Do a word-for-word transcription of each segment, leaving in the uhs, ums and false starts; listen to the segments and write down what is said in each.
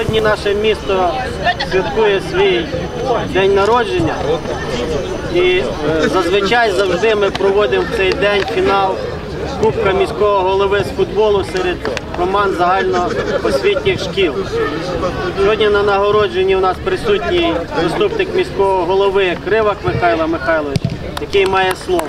Сьогодні наше місто святкує свій день народження і е, зазвичай завжди ми проводимо в цей день фінал Кубка міського голови з футболу серед команд загальноосвітніх шкіл. Сьогодні на нагородженні у нас присутній заступник міського голови Кривак Михайло Михайлович, який має слово.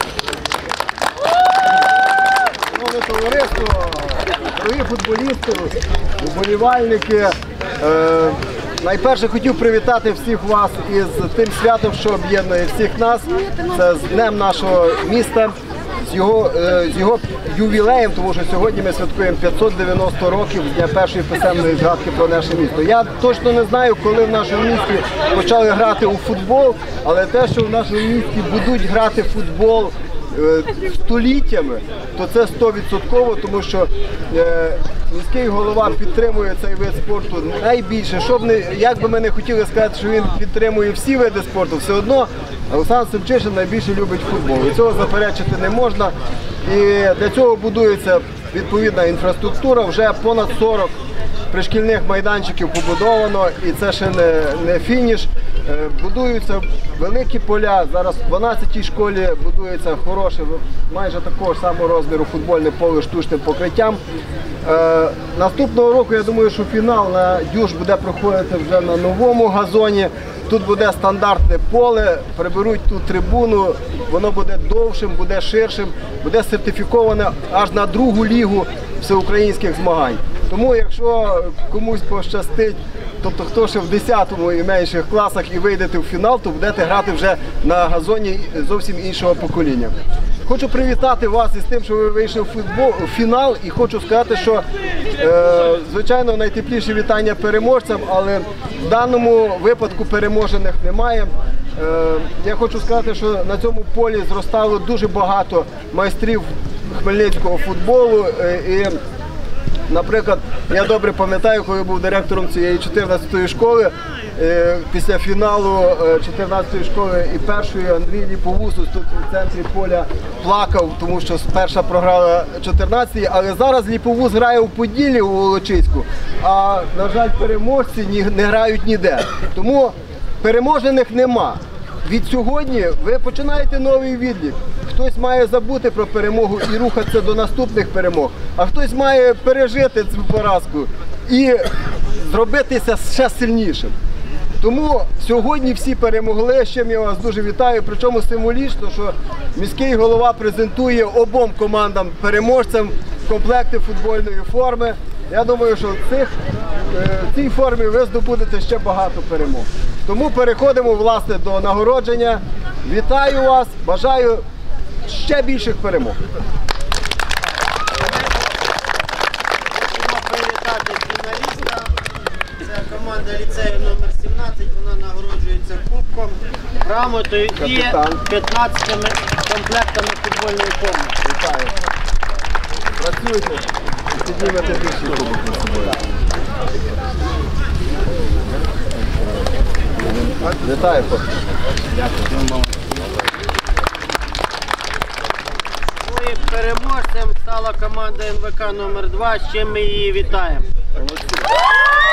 Шановне товариство, дорогі футболісти, вболівальники, е, найперше хотів привітати всіх вас із тим святом, що об'єднує всіх нас. Це з днем нашого міста, з його, е, з його ювілеєм, тому що сьогодні ми святкуємо п'ятсот дев'яносто років з дня першої писемної згадки про наше місто. Я точно не знаю, коли в нашому місті почали грати у футбол, але те, що в нашому місті будуть грати в футбол століттями, то це стовідсотково, тому що е, міський голова підтримує цей вид спорту найбільше. Щоб не, як би ми не хотіли сказати, що він підтримує всі види спорту, все одно Олександр Семчишин найбільше любить футбол. І цього заперечити не можна. І для цього будується відповідна інфраструктура, вже понад сорок пришкільних майданчиків побудовано, і це ще не, не фініш. Будуються великі поля, зараз в дванадцятій школі будується хороше, майже такого ж самого розміру футбольне поле штучним покриттям. Е, наступного року, я думаю, що фінал на Дюш буде проходити вже на новому газоні. Тут буде стандартне поле, приберуть ту трибуну, воно буде довшим, буде ширшим, буде сертифіковане аж на другу лігу всеукраїнських змагань. Тому, якщо комусь пощастить, тобто хто ще в десятому і менших класах і вийдете в фінал, то будете грати вже на газоні зовсім іншого покоління. Хочу привітати вас із тим, що ви вийшли в футбол, в фінал, і хочу сказати, що, е, звичайно, найтепліші вітання переможцям, але в даному випадку переможених немає. Е, я хочу сказати, що на цьому полі зростало дуже багато майстрів хмельницького футболу. Е, і Наприклад, я добре пам'ятаю, коли був директором цієї чотирнадцятої школи, після фіналу чотирнадцятої школи і першої Андрій Ліповусус тут в центрі поля плакав, тому що перша програла чотирнадцятій, але зараз Ліповус грає у Поділлі, у Волочиську, а, на жаль, переможці не грають ніде. Тому переможених нема. Від сьогодні ви починаєте новий відлік. Хтось має забути про перемогу і рухатися до наступних перемог, а хтось має пережити цю поразку і зробитися ще сильнішим. Тому сьогодні всі перемогли, з чим я вас дуже вітаю, причому символічно, що міський голова презентує обом командам переможцям комплекти футбольної форми. Я думаю, що в, цих, в цій формі ви здобудете ще багато перемог. Тому переходимо, власне, до нагородження. Вітаю вас, бажаю ще більших перемог. Хочемо привітати фіналіста. Це команда ліцею номер сімнадцять, вона нагороджується кубком, грамотою і п'ятнадцятими комплектами футбольної форми. Вітаю. Працюйте і піднімете більший кубок на собою. Вітаю. Дякую. І переможцем стала команда ен ве ка номер два, з чим ми її вітаємо.